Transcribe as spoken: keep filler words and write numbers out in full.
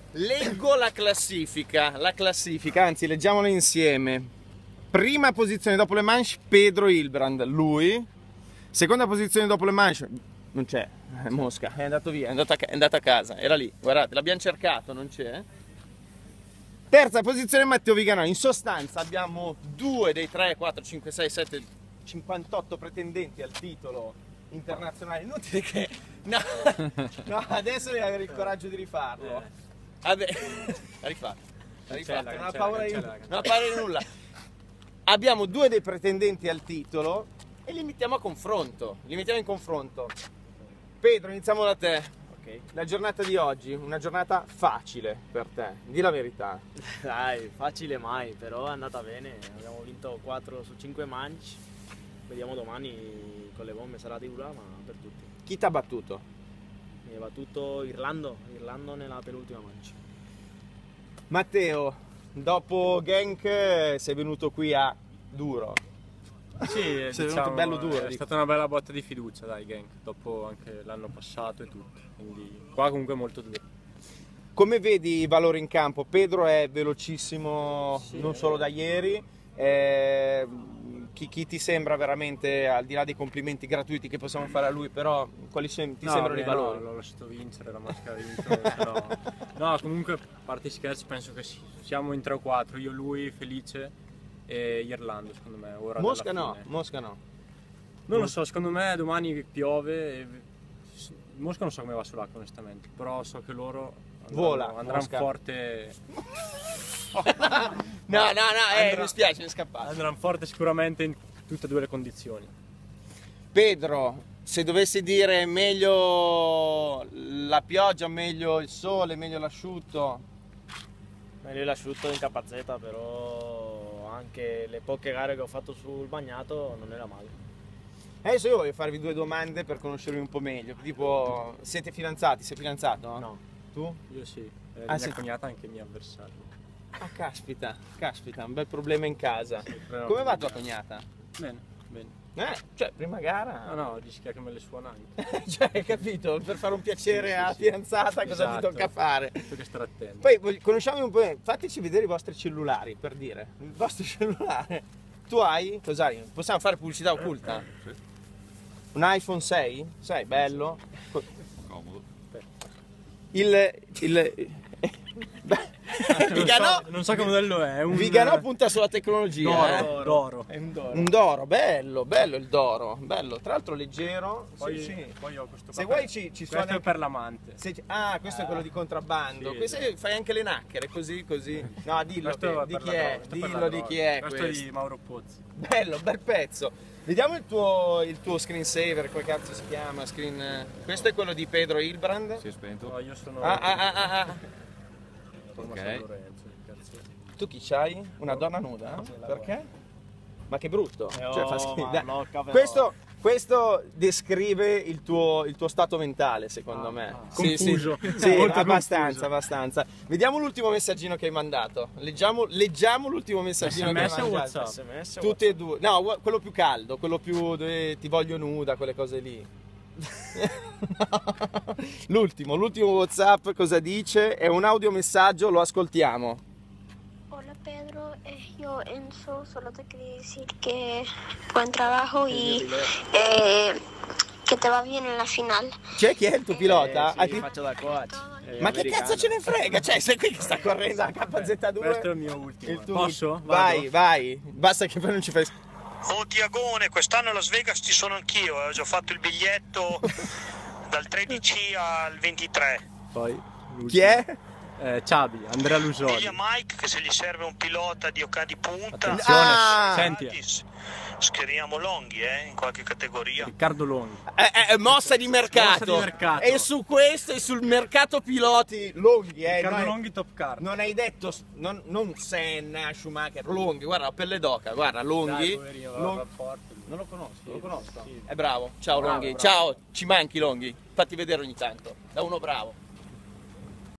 Leggo la classifica, la classifica, anzi leggiamola insieme. Prima posizione dopo Le Mans, Pedro Hilbrand, lui. Seconda posizione dopo Le Mans, non c'è, è Mosca, è andato via, è andato a, è andato a casa, era lì, guardate, l'abbiamo cercato, non c'è. Terza posizione Matteo Viganò. In sostanza abbiamo due dei tre, quattro, cinque, sei, sette, cinquantotto pretendenti al titolo internazionale. Inutile che... No, no, adesso devi avere il coraggio di rifarlo. Vabbè, l'ha rifatto, l'ha rifatto, non ha paura di nulla. Non ha paura di nulla. Abbiamo due dei pretendenti al titolo e li mettiamo a confronto. Li mettiamo in confronto. Pedro, iniziamo da te. Okay. La giornata di oggi, una giornata facile per te, di la verità. Dai, facile mai, però è andata bene. Abbiamo vinto quattro su cinque manche. Vediamo domani con le bombe, sarà dura, ma per tutti. Chi ti ha battuto? Mi ha battuto Irlando, Irlando nella penultima mancia. Matteo, dopo Genk sei venuto qui a duro. Sì, sei diciamo, venuto bello duro. È dico. stata una bella botta di fiducia, dai, Genk, dopo anche l'anno passato e tutto. Quindi qua comunque è molto duro. Come vedi i valori in campo? Pedro è velocissimo, sì, non solo da ieri. Eh, chi, chi ti sembra veramente, al di là dei complimenti gratuiti che possiamo fare a lui, però quali sem- ti no, sembrano beh, i valori? No, l'ho lasciato vincere, la maschera ha vinto, però... No, comunque, a parte i scherzi, penso che siamo in tre o quattro, io, lui, Felice e Irlando, secondo me. Ora Mosca no, fine. Mosca no. Non lo so, secondo me domani piove e... Mosca non so come va sull'acqua onestamente, però so che loro andranno, Vola, andranno forte... No, no, no, eh, mi spiace, mi è scappato. Andranno forte sicuramente in tutte e due le condizioni. Pedro, se dovessi dire meglio la pioggia, meglio il sole, meglio l'asciutto? Meglio l'asciutto in K Z, però anche le poche gare che ho fatto sul bagnato non era male. Adesso io voglio farvi due domande per conoscervi un po' meglio. Tipo, siete fidanzati? Sei fidanzato? No. Tu? Io sì, eh, Ah, mia sì. cognata anche mia avversaria. Ah, caspita, caspita, un bel problema in casa. Sì, però- Come va tua cognata? Bene, bene. Eh, cioè, prima gara... No, no, rischia che me le suona anche. Cioè, hai capito? Per fare un piacere Sì, sì, alla sì. fidanzata cosa Esatto. ti tocca fare? Devo stare attento. Poi vog- conosciamo un po', fateci vedere i vostri cellulari, per dire. Il vostro cellulare. Tu hai? Cos'hai? Possiamo fare pubblicità occulta? Sì, Un iPhone sei? sei, bello. comodo. Il... il beh, non, Viganò, so, non so che modello è, è un Viganò punta sulla tecnologia. Doro, eh. Doro. È un Doro. Un Doro, bello, bello il Doro, bello, tra l'altro leggero. Poi, Sì, sì. poi ho questo Se qua vuoi per- ci, ci questo suona è per l'amante. se ci- ah, questo è quello di contrabbando. Sì, Questo esatto. fai anche le nacchere, così, così. No, dillo, Questo che- è di per chi la è, droga, questo è per dillo la di droga. chi è questo. questo. è di Mauro Pozzi. Bello, bel pezzo. Vediamo il tuo, il tuo screensaver, come cazzo si chiama? Screen... Questo è quello di Pedro Hilbrand. Si è spento? No, io sono Ah, ah, ah, ah, ah. sono ok. San Lorenzo, il cazzo. Tu chi c'hai? Una donna nuda? Perché? Ma che brutto. Eh, Cioè, oh, fa schifo. ma Dai. blocca, però. Questo, questo descrive il tuo, il tuo stato mentale, secondo Ah, me. ah. Sì, Confuso. Sì, sì, Molto abbastanza, confuso. abbastanza. Vediamo l'ultimo messaggino che hai mandato. Leggiamo, leggiamo l'ultimo messaggino che hai S M S o mandato. WhatsApp? S M S, Tutti e due. No, gua- quello più caldo, quello più dove ti voglio nuda, quelle cose lì. No. L'ultimo, l'ultimo WhatsApp cosa dice? È un audiomessaggio, lo ascoltiamo. Hola Pedro, eh, yo Enzo, solo te quería decir que buen trabajo y eh, que te va bien en la final. C'è chi è il tuo pilota? Eh, Ah, sì, ti- faccio da coach. eh, Ma che americano. cazzo ce ne frega? Cioè, sei qui che sta correndo a K Z due? Questo è il mio ultimo. Il tuo- Posso? Vai, Vado? vai. Basta che poi non ci fai... Oh Tiagone, quest'anno a Las Vegas ci sono anch'io, eh, ho già fatto il biglietto dal tredici al ventitré. Poi l'ultimo. Chi è? Eh, Ciabi, Andrea Lusoli. Digli a Mike che se gli serve un pilota di Oca di punta, Attenzione, Ah! senti, gratis. Schieriamo Longhi eh, in qualche categoria. Riccardo Longhi. È, è- è mossa di mercato. Mossa di mercato. E su questo e sul mercato piloti Longhi, eh. Riccardo non, hai- Longhi top car. non hai detto s- non, non Senna, Schumacher, Longhi, guarda, la pelle d'oca, guarda, Longhi. Dai, poverino, aveva Long- rapporto. Non lo conosco, Sì, lo conosco. sì. È bravo. Ciao Bravo, Longhi. bravo. Ciao, ci manchi Longhi. Fatti vedere ogni tanto. Da uno bravo.